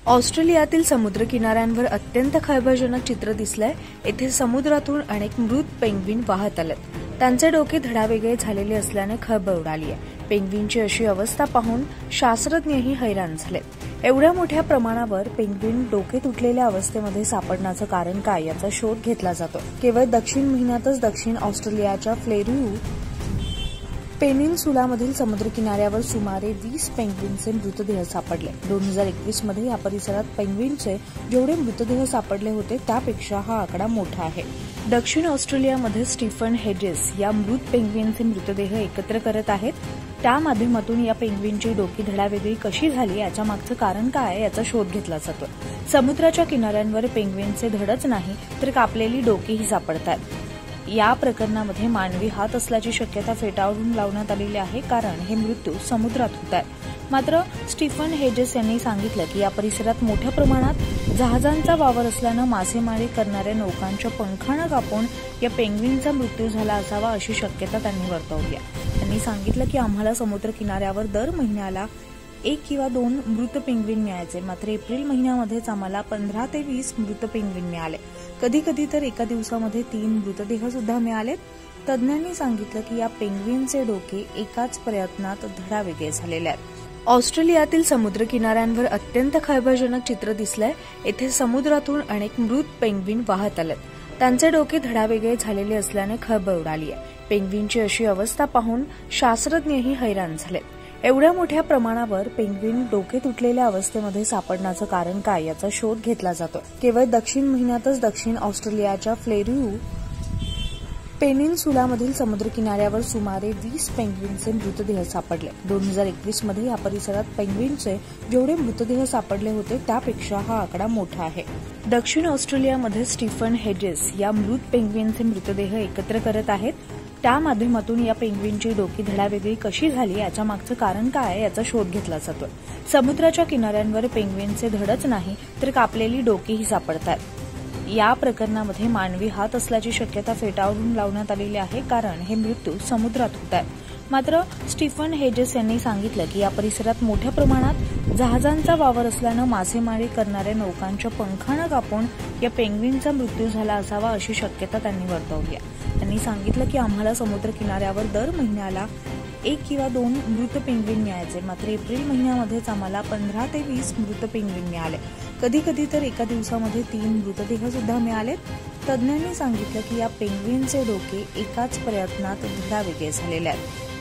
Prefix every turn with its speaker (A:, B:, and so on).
A: ऑस्ट्रेलियातील समुद्रकिनाऱ्यांवर अत्यंत खळबळजनक चित्र दिसलंय। येथे समुद्रातून अनेक मृत पेंग्विन वाहत आलेत। त्यांचे डोके धडावेगळे झालेले असल्याने खळबळ उडाली आहे। पेंग्विनची अशी अवस्था पाहून शास्त्रज्ञही हैराण झाले। एवढ्या मोठ्या प्रमाणावर पेंग्विन डोके तुटलेल्या अवस्थेमध्ये सापडण्याचं कारण काय याचा शोध घेतला जातो। केवळ दक्षिण महिन्यातच दक्षिण ऑस्ट्रेलियाच्या फ्लेरियू पेनिन्सुलामधील समुद्रकिनाऱ्यावर सुमारे 20 पेंग्विनचे मृतदेह सापडले। 2021 मध्ये या परिसरात पेंग्विनचे जेवढे मृतदेह सापडले होते त्यापेक्षा हा आकडा मोठा आहे। दक्षिण ऑस्ट्रेलियामध्ये स्टीफन हेजेस या मृत पेंग्विनचे मृतदेह एकत्र करत आहेत। त्या माध्यमातून या पेंग्विनची डोकी धडावेगळी कशी झाली याच्या मागचं कारण काय याचा शोध घेतला जातो। समुद्राच्या किनाऱ्यांवर पेंग्विनचे धडच नाही तर कापलेली डोकीही सापडतात। या प्रकरणामध्ये मानवी हात असल्याची शक्यता फेटाळून लावण्यात आलेली आहे, कारण हे मृत्यू समुद्रात होत आहेत। मात्र स्टीफन हेजेस यांनी सांगितलं की या परिसरात मोठ्या प्रमाणात जहाजांचा वावर असल्यानं मासेमारी करणाऱ्या नौकांच्या पंखांना कापून या पेंग्विनचा मृत्यू झाला असावा अशी शक्यता त्यांनी वर्तवली आहे। त्यांनी सांगितलं की आम्हाला समुद्र किनाऱ्यावर दर महिन्याला 1 किंवा 2 मृत पेंग्विन मिळायचे, मात्र एप्रिल महिन्यामध्येच आम्हाला 15 ते 20 मृत पेंग्विन मिळाले। कधी कधी तर एका दिवसामध्ये 3 मृतदेह सुद्धा मिळाले। तज्ज्ञांनी सांगितलं की या पेंग्विनचे डोके एकाच प्रयत्नात धडावेगळे झालेले आहेत। ऑस्ट्रेलियातील समुद्रकिनाऱ्यांवर अत्यंत खळबळजनक चित्र दिसलंय। येथे समुद्रातून अनेक मृत पेंग्विन वाहत आलेत। त्यांचे डोके धडावेगळे झालेले असल्याने खळबळ उडाली आहे। पेंग्विनची अशी अवस्था पाहून शास्त्रज्ञही हैराण झाले। एवढ्या मोठ्या प्रमाणावर पेंग्विन डोके तुटलेल्या अवस्थेमध्ये सापडण्याचं कारण काय याचा शोध घेतला जातो। केवळ दक्षिण महिन्यातच दक्षिण ऑस्ट्रेलियाच्या फ्लेरियू पेनिन्सुलामधील समुद्रकिनाऱ्यावर सुमारे 20 पेंग्विनचे मृतदेह सापडले। 2021 मध्ये या परिसरात पेंग्विनचे जेवढे मृतदेह सापडले होते त्यापेक्षा हा आकडा मोठा आहे। दक्षिण ऑस्ट्रेलियामध्ये स्टीफन हेजेस या मृत पेंग्विनचे मृतदेह एकत्र करत आहेत। त्या माध्यमातून या पेंग्विनची डोकी धडावेगळी कशी झाली याच्या मागचं कारण काय याचा शोध घेतला जातो। समुद्राच्या किनाऱ्यांवर पेंग्विनचे धडच नाही तर कापलेली डोकीही सापडतात। या प्रकरणामध्ये मानवी हात असल्याची शक्यता फेटाळून लावण्यात आलेली आहे, कारण हे मृत्यू समुद्रात होत आहेत। मात्र स्टीफन हेजेस यांनी सांगितलं की या परिसरात मोठ्या प्रमाणात जहाजांचा वावर असल्यानं मासेमारी करणाऱ्या नौकांच्या पंखांना कापून या पेंग्विनचा मृत्यू झाला असावा अशी शक्यता त्यांनी वर्तवली आहे। त्यांनी सांगितलं की आम्हाला समुद्र किनाऱ्यावर दर महिन्याला 1 किंवा 2 मृत पेंग्विन मिळायचे, मात्र एप्रिल महिन्यामध्येच आम्हाला 15 ते 20 मृत पेंग्विन मिळाले। कधी कधी तर एका दिवसामध्ये 3 मृतदेह सुद्धा मिळाले। तज्ज्ञांनी सांगितलं की या पेंग्विनचे डोके एकाच प्रयत्नात धडावेगळे झालेले आहेत।